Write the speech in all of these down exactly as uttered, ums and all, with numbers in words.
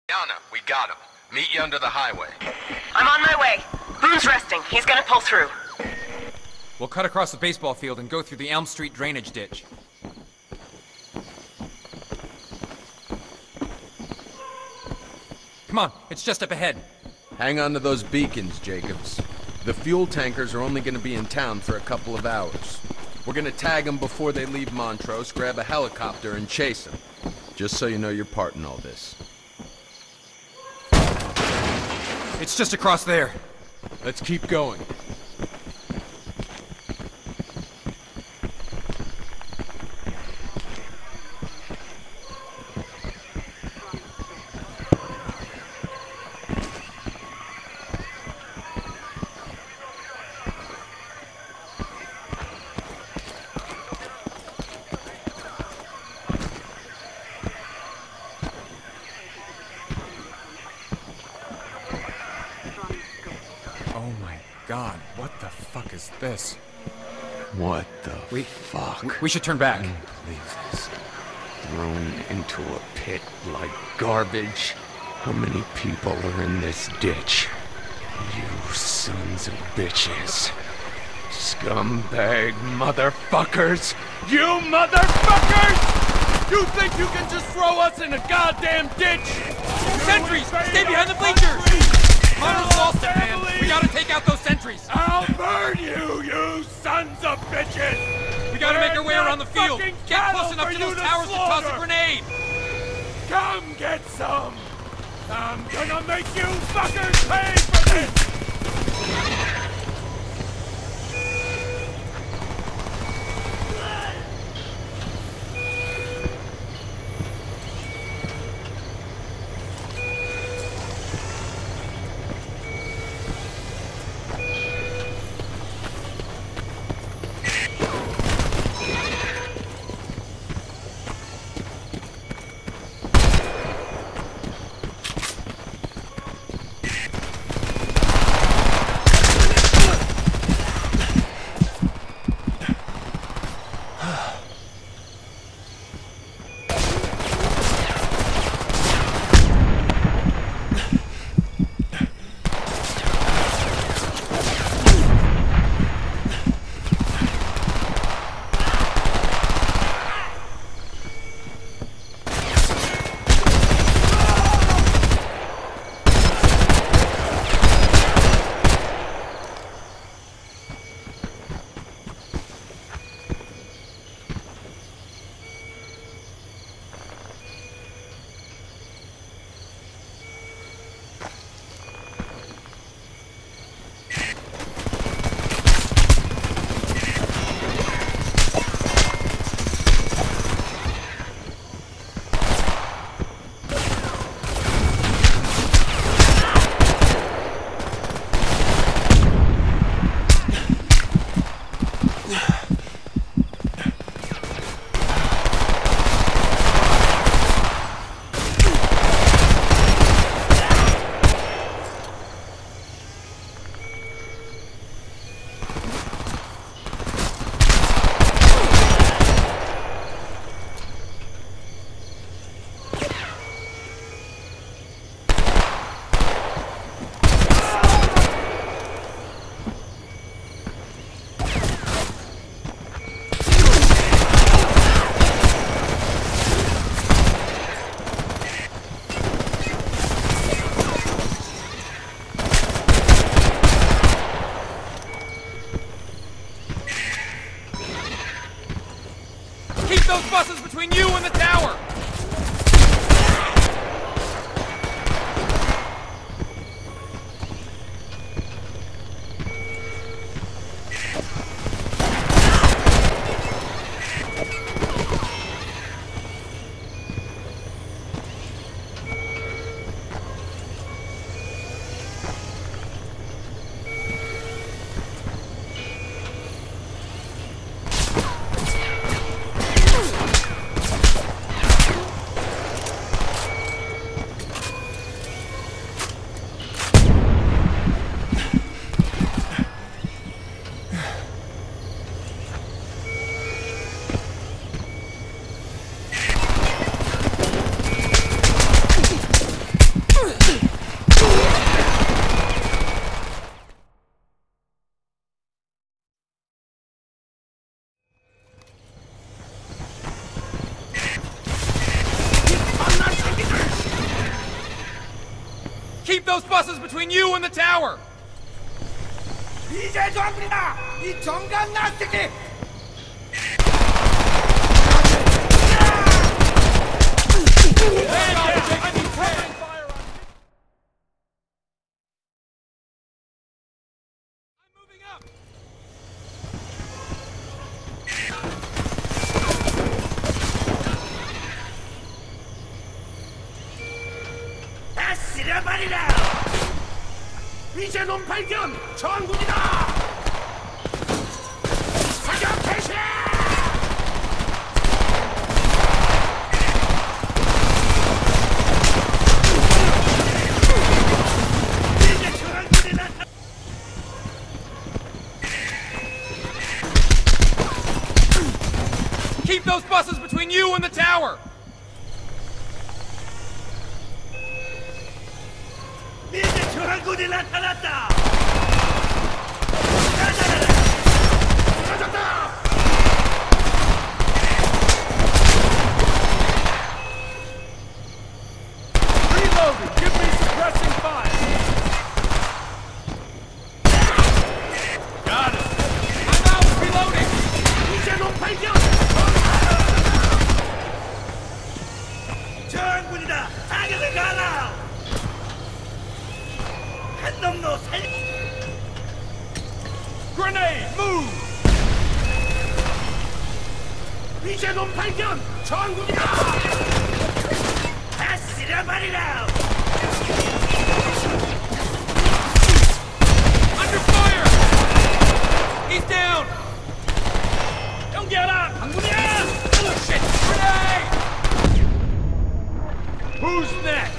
Yana, we got him. Meet you under the highway. I'm on my way. Boone's resting. He's gonna pull through. We'll cut across the baseball field and go through the Elm Street drainage ditch. Come on, it's just up ahead. Hang on to those beacons, Jacobs. The fuel tankers are only gonna be in town for a couple of hours. We're gonna tag them before they leave Montrose, grab a helicopter, and chase them. Just so you know your part in all this. It's just across there. Let's keep going. God, what the fuck is this? What the we, fuck? We should turn back. I can't believe this. Thrown into a pit like garbage. How many people are in this ditch? You sons of bitches. Scumbag motherfuckers! You motherfuckers! You think you can just throw us in a goddamn ditch? Sentries! Stay behind the bleachers! Monroe's lost it, man! We gotta take out those sentries! I'll burn you, you sons of bitches! We gotta We're make our way around the field! Get close enough to those to towers slaughter. to toss a grenade! Come get some! I'm gonna make you fuckers pay for this! Keep those buses between you and the tower! 이제 정글이다! 이 정강 나스기! 다 쓸어버리라! 이제 놈 발견! 전군이다! 사격 개시! 이제 전군이 나타! Keep those buses between you and the tower! 이제 전군이 나타났다! 사라졌다! Reloading! Give me suppressing fire! Got it! I'm out! Reloading! 이제 놈 발견! 전군이다! 사격을 가라! 한 놈도 살... Grenade! Move! 이제 놈 발견! 전군이다! 다 쓸어버리라! Under fire! He's down! 연기하라! 강군이야! Shit! Grenade! Who's next?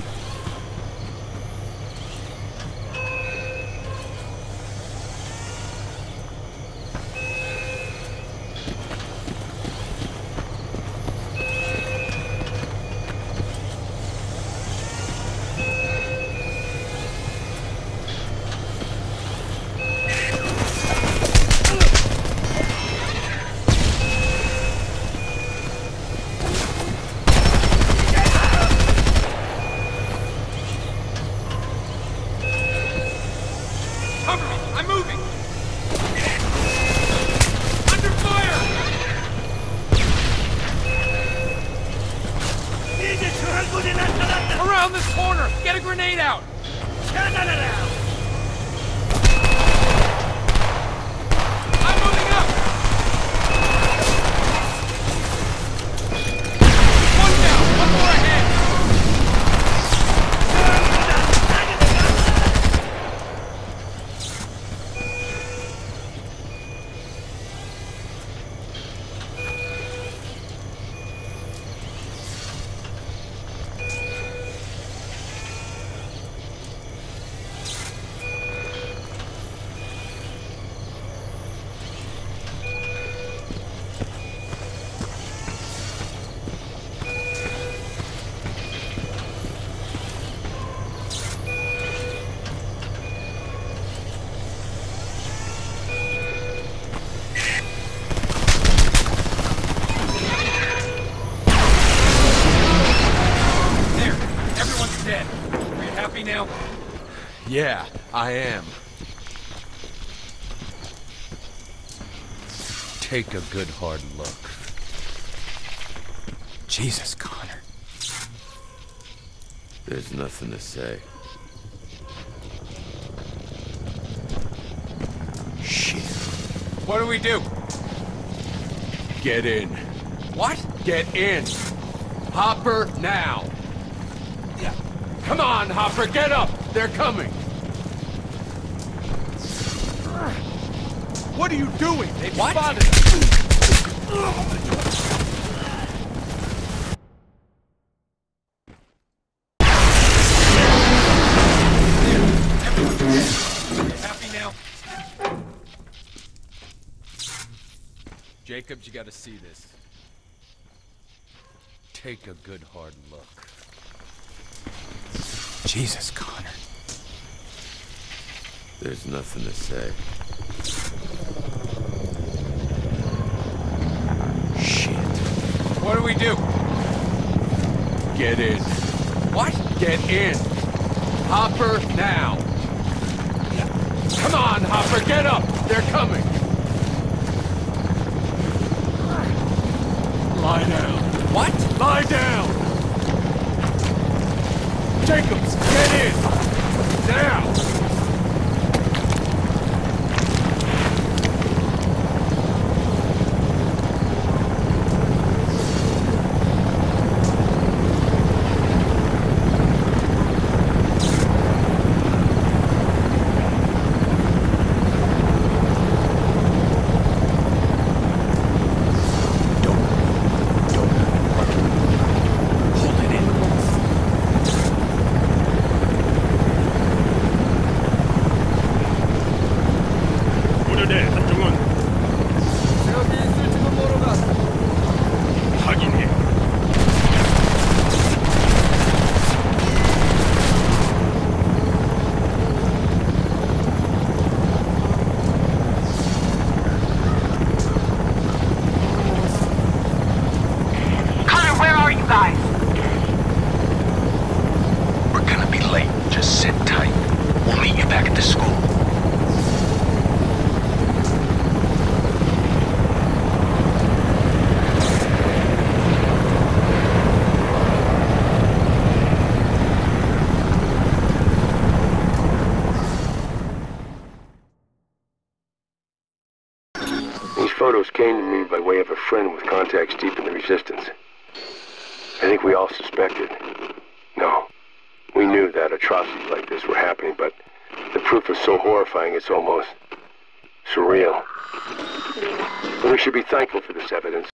Cover me! I'm moving! Under fire! 이제 전군이 나타났다! Around this corner! Get a grenade out! 차단하라! I'm moving up! One down! One more ahead! There! Everyone's dead! Are you happy now? Yeah, I am. Take a good hard look. Jesus, Connor. There's nothing to say. Shit. What do we do? Get in. What? Get in. Hopper, now. Yeah. Come on, Hopper, get up. They're coming. What are you doing? They've What? spotted us! Everyone's dead. Are you happy now? Jacobs, you gotta see this. Take a good hard look. Jesus, Connor. There's nothing to say. Shit. What do we do? Get in. What? Get in. Hopper, now! Come on, Hopper, get up! They're coming! Lie down. What? Lie down! Jacobs, get in! Now! Photos came to me by way of a friend with contacts deep in the Resistance. I think we all suspected. No. We knew that atrocities like this were happening, but the proof is so horrifying it's almost surreal. But we should be thankful for this evidence.